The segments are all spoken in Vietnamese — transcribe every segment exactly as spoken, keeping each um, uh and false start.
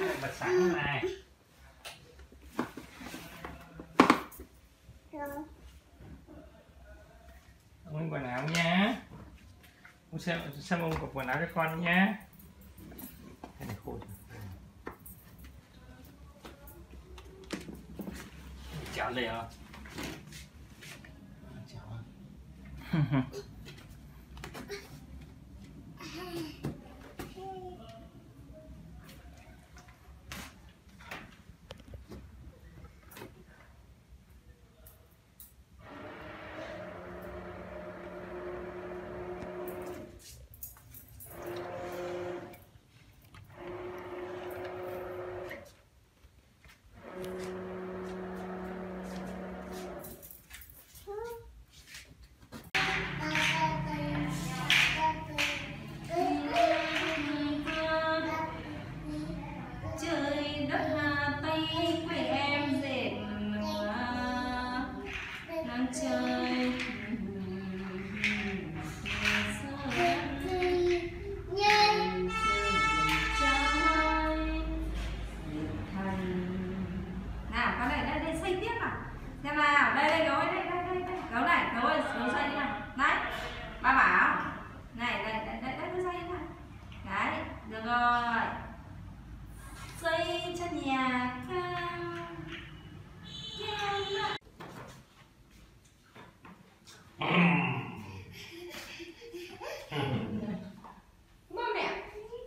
bật sáng này. Ông quần áo nhá. Ông xem xem ông có quần áo cho con nhá. Cái này khô rồi. Chéo lên không? Chéo. Chơi nào con này đây đây xây tiếp nào xem nào đây đây gấu đây đây đây đây gấu này gấu ơi gấu xây đi nào đấy ba bảo này đây đây đây đây xây đi nào đấy được rồi xây cho nhà cao bố mẹ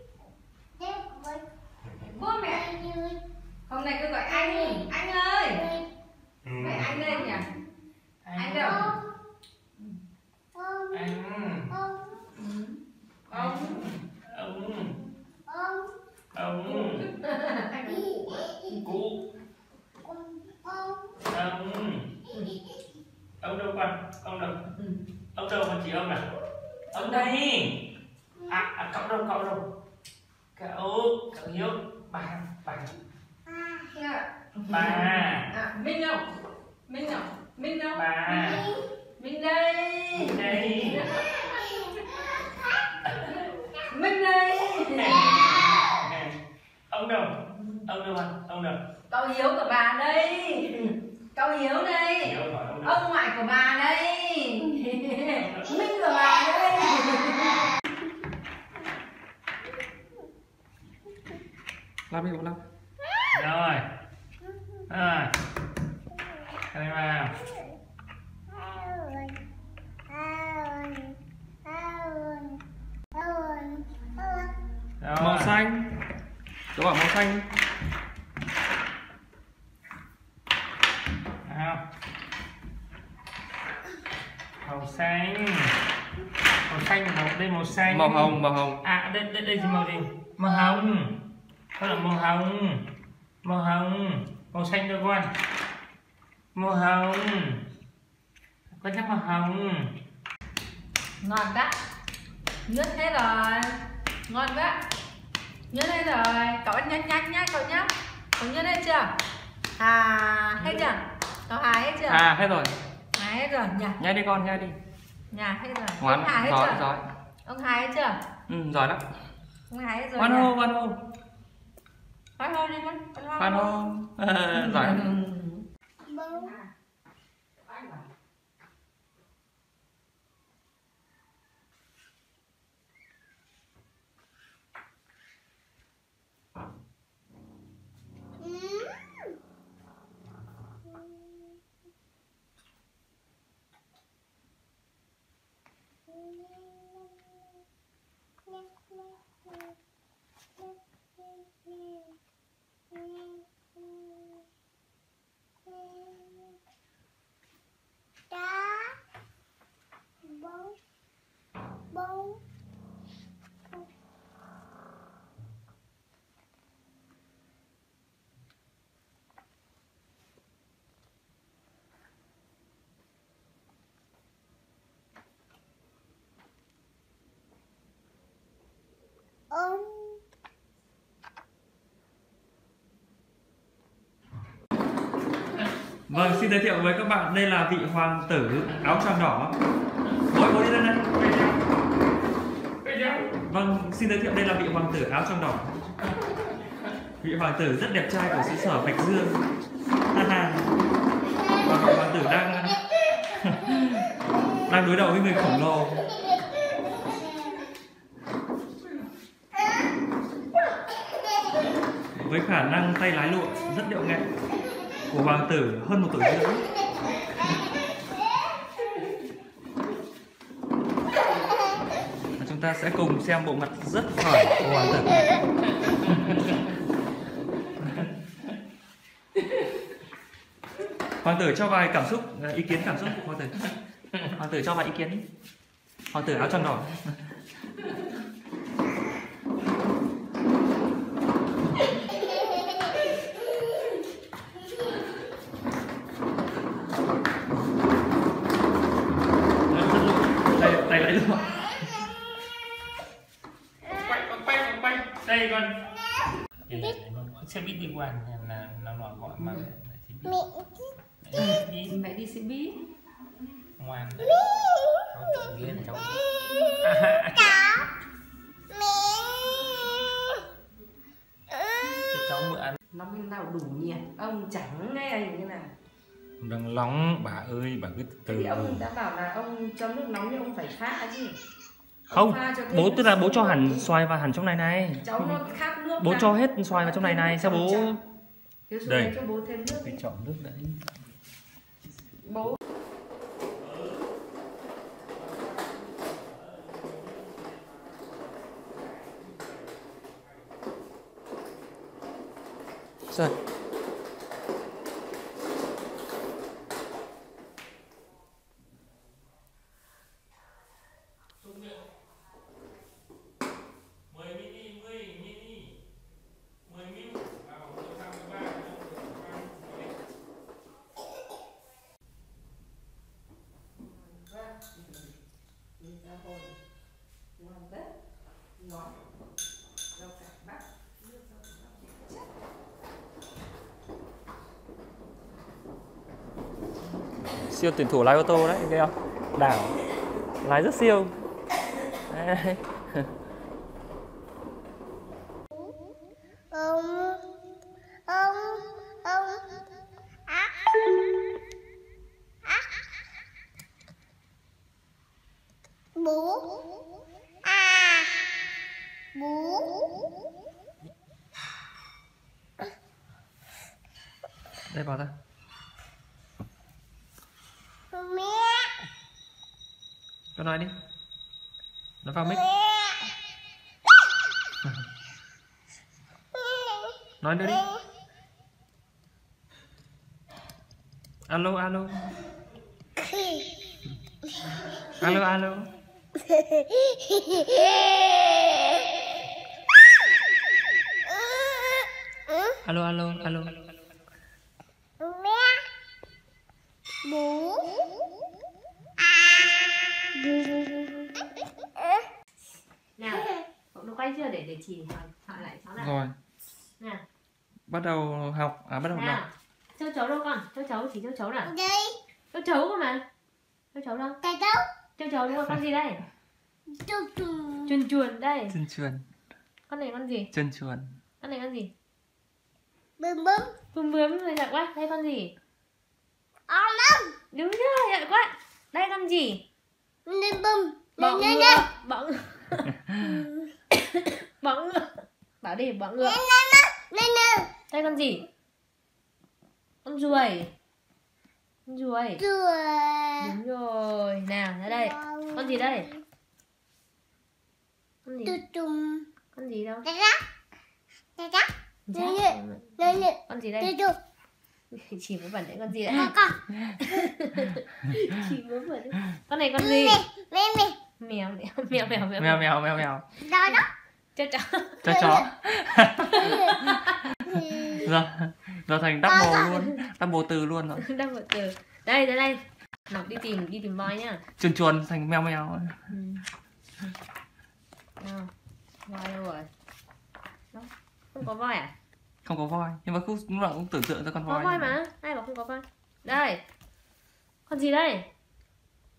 bố mẹ hôm nay cứ gọi anh anh ơi gọi anh đây nhỉ anh đâu Anh ông ông ông anh cụ ông ông đâu con ông đâu ông đâu con chỉ ông nào ông đây à, à cậu đâu cậu đâu cậu cậu Hiếu bà bà bà à, Minh đâu Minh đâu Minh đâu bà Minh đây đây Minh đây ông đâu ông đâu anh ông đâu cậu Hiếu của bà đây cậu Hiếu đây Hiếu hỏi ông, ông ngoại của bà đây Minh của bà đây làm đi bộ làm rồi à cái này vào rồi. Màu xanh, tôi bảo màu xanh nào. Màu xanh màu xanh màu đây màu xanh màu hồng màu hồng à đây đây đây là màu gì màu hồng đó là màu hồng màu hồng màu xanh cho con màu hồng con chắc màu hồng ngon quá nhớt hết rồi ngon quá nhớt hết rồi cậu ăn nhanh nhanh nhá cậu nhá cậu nhớt hết chưa à hết chưa cậu hài hết chưa à hết rồi hài hết rồi nhỉ nhai đi con nhai đi nhà hết rồi ngoan ông hài hết giỏi chưa giỏi ông hài hết chưa ừ, giỏi lắm ông hài hết rồi khoan hô khoan hô khoan hô đi con khoan hô giỏi lắm Vâng, xin giới thiệu với các bạn, đây là vị hoàng tử áo choàng đỏ. Bố, bố đi lên đây. Vâng, xin giới thiệu đây là vị hoàng tử áo choàng đỏ. Vị hoàng tử rất đẹp trai của xứ sở Bạch Dương. Và vị hoàng tử đang đang đối đầu với người khổng lồ. Với khả năng tay lái lụa rất điệu nghệ của hoàng tử hơn một tuổi rưỡi. Chúng ta sẽ cùng xem bộ mặt rất khỏe của hoàng tử. Hoàng tử cho vài cảm xúc, ý kiến cảm xúc của hoàng tử. Hoàng tử cho vài ý kiến. Hoàng tử áo tròn đỏ. Tay lại luôn. Quay quay quay đây con. Xe buýt đi qua là là nó gọi mà đi mẹ đi xe buýt ngoan cháu cháu mẹ cháu mượn nó mới nào đủ nhiệt ông chẳng nghe như nào đừng nóng bà ơi bà cứ từ thì ông đã bảo là ông cho nước nóng nhưng ông phải pha chứ Không, bố tức là bố cho hẳn xoài vào hẳn trong này này. cháu nó khát nước Bố ra. cho hết xoài vào trong này này, sao bố đây cho bố thêm nước cái chậu nước đấy. Bố rồi. Siêu tuyển thủ lái ô tô đấy, thấy không? Đảo lái rất siêu. Đấy. ông ông ông á á bố à bố Đây vào ra. mẹ Con nói đi. Nó vào mic. Nói nữa đi. Alo alo. Alo alo. Alo alo alo. mẹ bố à nào cậu nó quay chưa để để chỉ hỏi, hỏi lại cháu nào Rồi. nào Bắt đầu học, à bắt đầu nào đọc. châu chấu đâu con, châu chấu chỉ châu chấu nào, đây châu chấu cơ mà, châu chấu đâu, cái đâu châu chấu đúng không, con gì đây, chuột chuột chuồn chuồn đây, Chân chuồn. con này con gì, Chân chuồn. con này con gì, bướm bướm bướm bướm rồi giỏi quá, đây con gì, ong ong đúng rồi giỏi quá, đây con gì, nên bướm bọ nên ngựa, nên bọ ngựa, bọ ngựa, bảo đi bọ ngựa, nên nên đây con gì, con ruồi, con ruồi, chuột đúng rồi, nào ra đây, con gì đây, con gì, chuột chuột con gì đâu, cái rác cái rác Rác. nên nên con gì chuột đây, chuột chỉ muốn bẩn đấy con gì đấy, con con chỉ muốn bẩn đấy, con này con gì, mẹ mẹ mèo mèo mèo mèo Mèo mèo mèo mèo. đó đó cho chó, Cho chó. Rồi, rồi thành double luôn. Double từ luôn rồi. đang một từ, đây đây đây, Ngọc đi tìm đi tìm voi nhá, Chuồn chuồn thành mèo mèo. ừ. Nào, voi đâu rồi, đâu, không có voi à, Không có voi, nhưng mà lúc nào cũng tưởng tượng ra con có voi. voi mà, ai bảo không có voi, đây, con gì đây,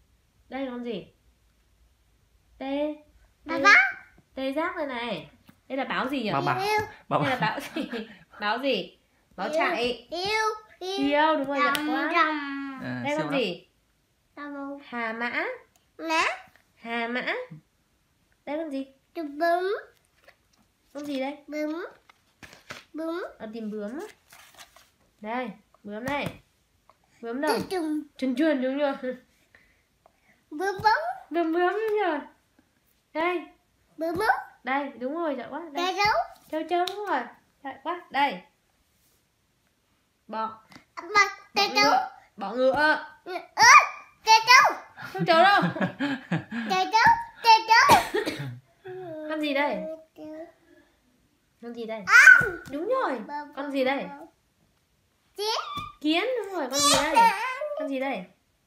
đây là con gì, tê, bà tê, bác tê giác đây này, Đây là báo gì nhỉ? Báo báo. Báo Đây là báo. báo gì? Báo gì? Báo chạy. Yêu. Hiêu, đúng rồi, giỏi quá. Rồng. À, Đây siêu con lắm. gì? Rồng. Hà mã. Lá. Hà mã. Đây con gì? Tụi bướm. Con gì đây? Bướm. Bướm. Ở tìm bướm á. Đây, bướm đây. Bướm đâu? Tụi trùng. Chuồn chuồn đúng rồi. Bướm bướm. Bướm bướm đúng rồi. Đây, Bướm bướm. đây, đúng rồi, giỏi quá. Cá Đây. rấu. Châu châu đúng rồi. Giỏi quá. Đây. Bọ. Mặt. Cá Bọ rấu. ngựa. Bọ ngựa. Ơ. Cá rấu. Châu châu đâu? Cá rấu. Cá rấu. Con gì đây? Con gì đây? Ong. Đúng rồi. Con gì đây? Kiến. Kiến đúng rồi. Con gì đây? Con gì đây?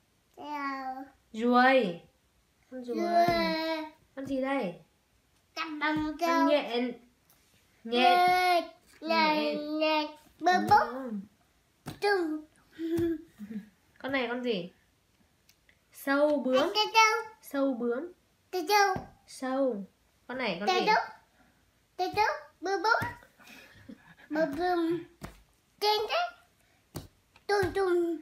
Ruồi. Con ruồi. Con gì đây? Cầm bằng Con nhện. Nhện. Nhện. Nhện. Bướm bướm. Trùng. Con này con gì? Sâu bướm. Cá rấu. Sâu bướm. Cá rấu. Sâu. Con này con Cá gì? rấu. Cá rấu. Bướm bướm. Bướm bướm. Trên đấy. Tung tung.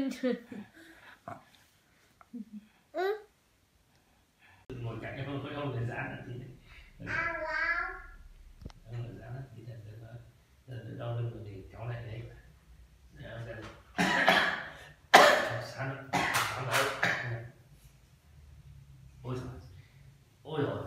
Ừ. Ngồi cạnh cái ông ông người dán là gì đấy. Ông người dán là gì đấy. Đừng đau lưng rồi thì kéo lại đấy. Để ông ra đây. Sán sán đấy. Ôi trời. Ôi rồi.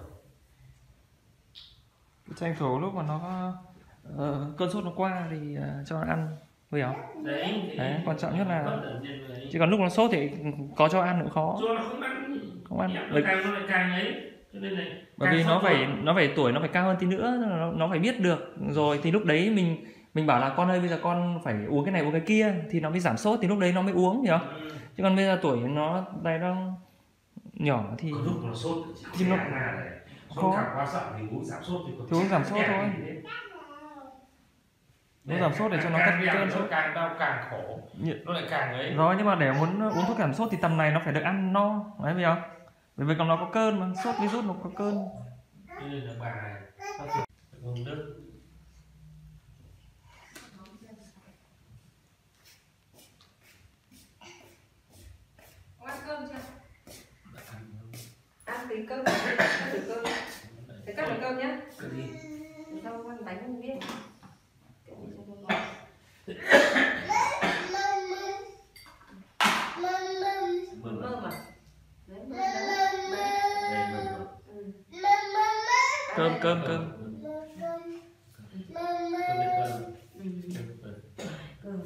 Tranh thủ lúc mà nó uh, cơn sốt nó qua thì uh, cho nó ăn, hiểu không? Đấy, Đấy, quan trọng nhất là chỉ còn lúc nó sốt thì có cho ăn cũng khó. cho nó không ăn, Không ăn. Nó Bởi, càng nó lại càng ấy, cho nên là bởi vì nó phải nó phải tuổi nó phải cao hơn tí nữa, nó, nó phải biết được rồi thì lúc đấy mình mình bảo là con ơi bây giờ con phải uống cái này uống cái kia thì nó mới giảm sốt thì lúc đấy nó mới uống, hiểu không? Ừ. Chứ còn bây giờ tuổi nó đây nó nhỏ thì Có lúc nó sốt chỉ nhưng nó nó này khó. sốt càng quá sợ thì uống giảm sốt thì có Thì uống giảm sốt thôi. Nó giảm sốt để cho nó cắt cơn sốt càng đau càng khổ, Như- nó lại càng ấy. Rồi nhưng mà để muốn uống thuốc giảm sốt thì tầm này nó phải được ăn no, đấy biết không? Bởi vì còn nó có cơn mà, sốt virus nó có cơn. Cho nên là bà này phát triển uống nước. Ăn cơm chưa? Ăn tí cơm. Ăn tí cơm. Thế cắt được cơm nhá. Cái gì? Không ăn bánh không biết. Mừng Mơm à? Đấy, mơm đấy. đây mừng. Ừ. Cơm cơm cơm. Cơm biết cơm. Ừ.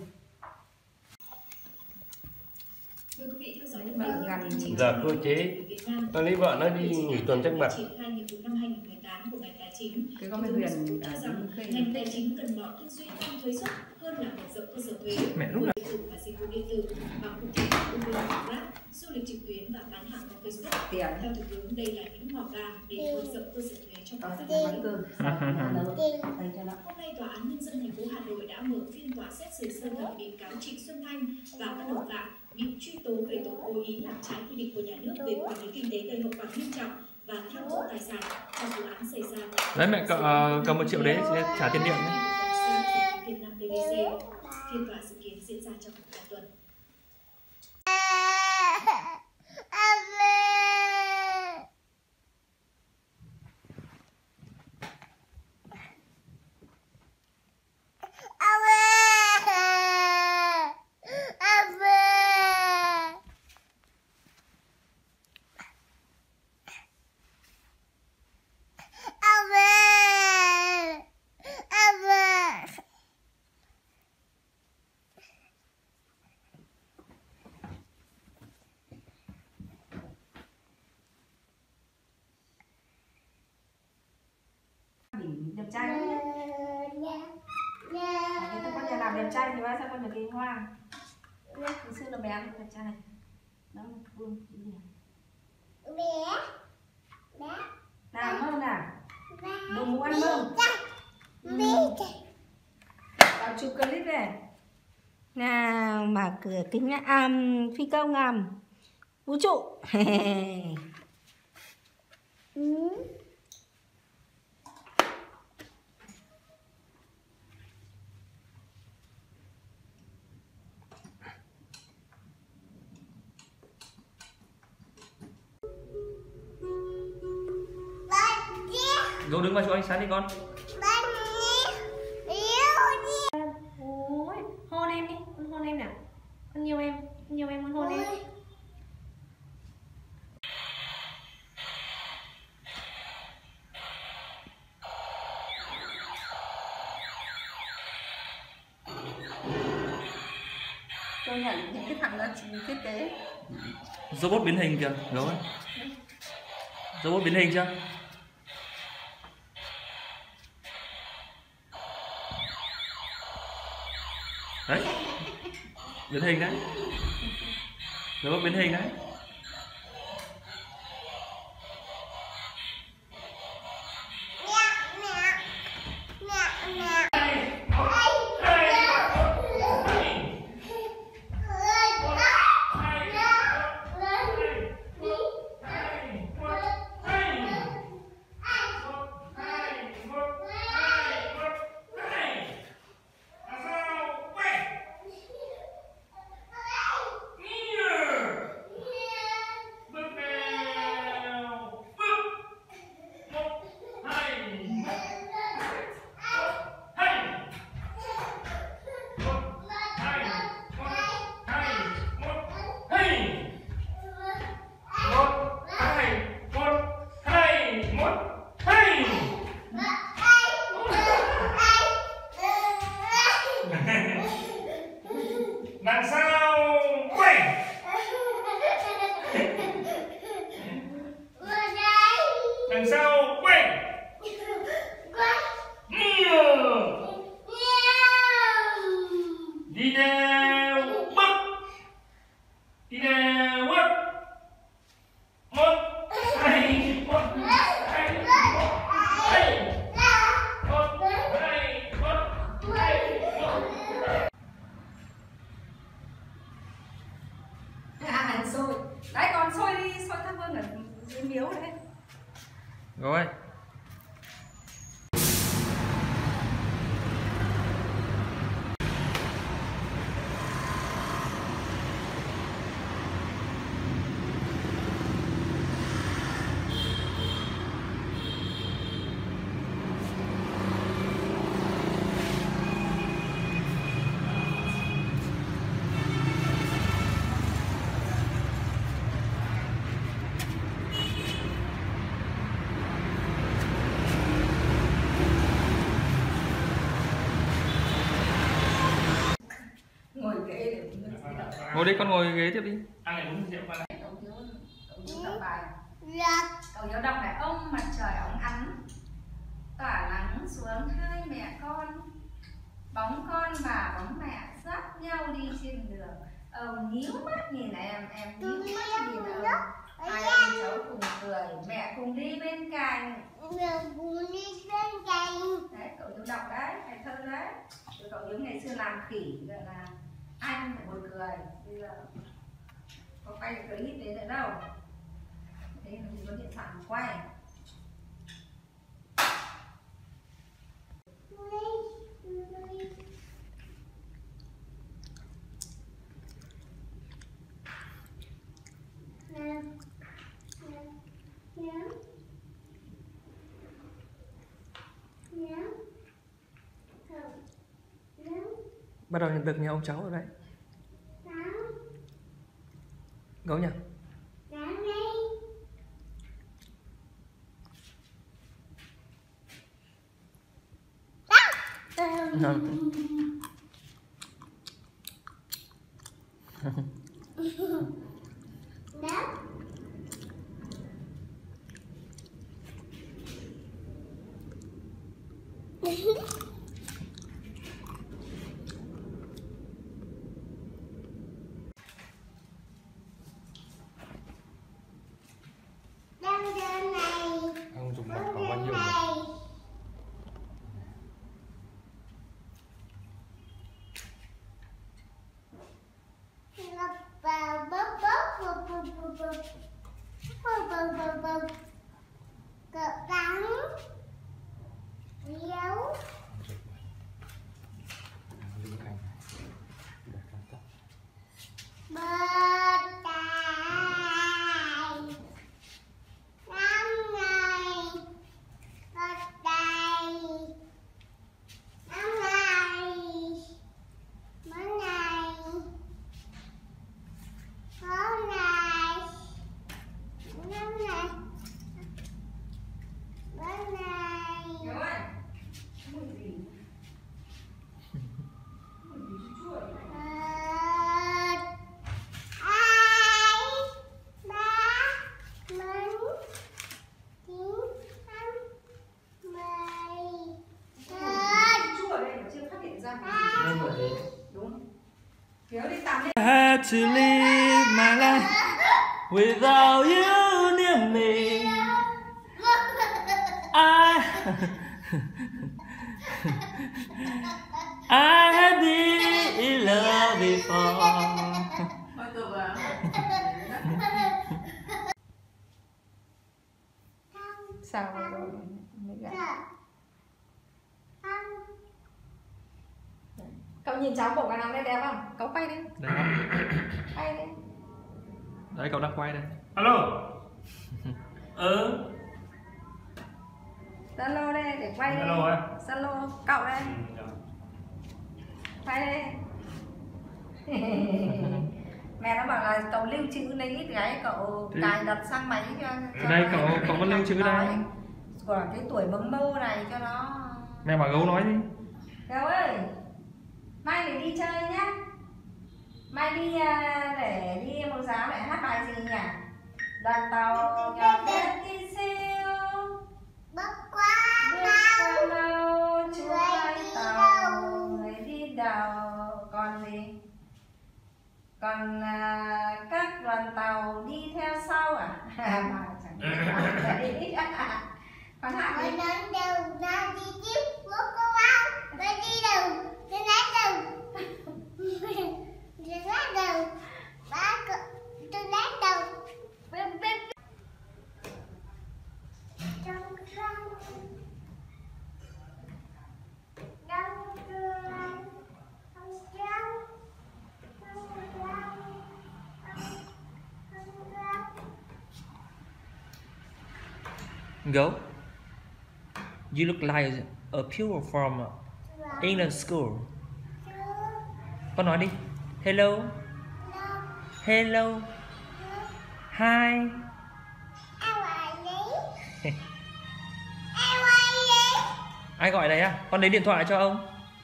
Mời quý vị theo dõi những Vợ tin gần tức chính Giờ cơ chế Việt Nam. tao lấy vợ nó đi nghỉ tuần trách mặt. Triển khai nhiệm vụ năm hai nghìn mười tám của ngành tài chính. Cái con Thủ Huyền tướng Nguyễn Xuân Phúc ở cho rằng Khê. ngành tài chính cần bỏ tư duy tăng thuế suất hơn là mở rộng cơ sở thuế. Mẹ lúc nào điện tử và dịch vụ điện tử bằng cụ thể Uber, Grab, du lịch trực tuyến và bán hàng qua Facebook. Tiền. Theo thủ tướng, đây là những mỏ vàng để mở rộng cơ sở thuế cho Ờ, các thế doanh là nghiệp. cơm. Dành cho nó. Hôm nay, Tòa án Nhân dân thành phố Hà Nội đã mở phiên tòa xét xử sơ thẩm bị cáo Trịnh Xuân Thanh và các đồng phạm bị truy tố về tội cố ý làm trái quy định của nhà nước về quản lý kinh tế gây hậu quả nghiêm trọng và tham ô tài sản trong vụ án xảy ra. Đấy mẹ cậu, uh, cầm một triệu đấy chị trả tiền điện nhé. Việt Nam pê vê xê. Phiên tòa dự kiến diễn ra trong vài tuần. Đỉnh đẹp trai lắm nhé. Thế con nhà làm đẹp trai thì bao sao con nhà kia ngoan. Ngày xưa là bé đẹp trai. Đó, Vương đẹp. Nào mơ nào. Đồ mũ ăn mơ. Vào chụp clip này. Nào mở cửa kính à, phi công ngầm vũ trụ. Ừ. Dỗ đứng vào chỗ ánh sáng đi con. Ôi, hôn em đi, con hôn em nào. Con nhiều em, con nhiều em, con hôn em. Tôi nhận những cái thằng đó chỉ thiết kế. Robot biến hình kìa, đúng không? Robot biến hình chưa? Đấy, biến hình đấy. Robot biến hình đấy. Đằng sau quay. Đằng sau quay. Đi đều bước. Đi đều bước. Một hai một hai một hai một hai một hai một. À, sôi. Đấy, con sôi đi, sôi thắp hương ở dưới miếu đấy. Rồi. Ngồi ghế để Ngồi đi, con ngồi ghế tiếp đi. Ăn này uống rượu qua này. cậu nhớ cậu nhớ đọc bài. Cậu nhớ đọc này: ông mặt trời óng ánh tỏa nắng xuống hai mẹ con, bóng con và bóng mẹ dắt nhau đi trên đường. Ông nhíu mắt nhìn em, em nhíu mắt nhìn ông. Hai ông cháu cùng cười, mẹ cùng đi bên cạnh. Đấy, cậu nhớ đọc đấy, bài thơ đấy. Rồi cậu nhớ ngày xưa làm khỉ gọi là anh phải buồn cười. Bây giờ có quay được clip đấy nữa đâu. Đấy là chỉ có điện thoại mà quay. Bắt đầu nhận được nhà ông cháu rồi đấy. Gấu nhỉ? Nào. Ông dùng mặt khoảng bao nhiêu rồi? Gặp chưa phát hiện ra. Nên bởi Đúng. Hiếu đi tắm đi. I had to live my life without you near me. I I had been in love before. Thôi tôi vào. Sao rồi? Cậu nhìn cháu bộ cái nào đây đẹp không? Cậu quay đi. Đấy, Quay đi. đấy cậu đang quay đây. alo. Ừ. Zalo đây để quay đi. Zalo á? Zalo cậu đây. Quay đi. Mẹ nó bảo là cậu lưu trữ lấy ít cái cậu Thế... cài đặt sang máy cho, cho đây cậu cậu có lưu trữ đây. Của cái tuổi bấm mô này cho nó. Mẹ bảo gấu nói đi. Gấu ơi, mai để đi chơi nhá. Mai đi để đi mẫu giáo để hát bài gì nhỉ? Đoàn tàu nhỏ bé đi siêu Bước qua bước qua lâu chúa ơi tàu người đi đầu còn gì? Còn à, các đoàn tàu đi theo sau à? Mà chẳng biết là còn hát Mới đi. đến đâu ra đi tiếp. Bước qua bao. Mới đi đâu. Đi lát đâu. Đi lát đâu. Ba cậu. Đi lát đâu. Bếp bếp. Trong răng. Trong răng. Trong răng. Trong răng. Trong răng. Gấu, you look like a pupil from England school. Con nói đi. Hello. Hello. Hi. Em gọi đi. Em gọi đi. Ai gọi đấy à? Con lấy điện thoại cho ông.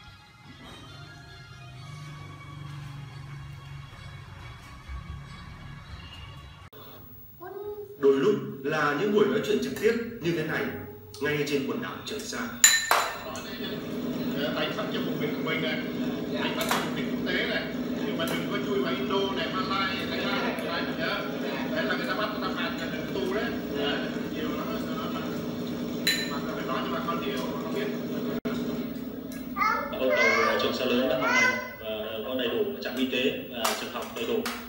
Đôi lúc là những buổi nói chuyện trực tiếp như thế này, ngay trên quần đảo Trường Sa. Đánh bắt trong vùng biển của mình này, đánh bắt trong vùng biển quốc tế này, nhưng mà đừng có chui vào Indo này, Malai, Thái Lan này, cái này nhớ. Đấy là người ta bắt người ta phạt là đừng tu đấy, nhiều lắm, mà phải nói cho bà con hiểu, bà con biết. Con tàu Trường Sa lớn đã hoàn thành và có đầy đủ trạm y tế, trường học đầy đủ.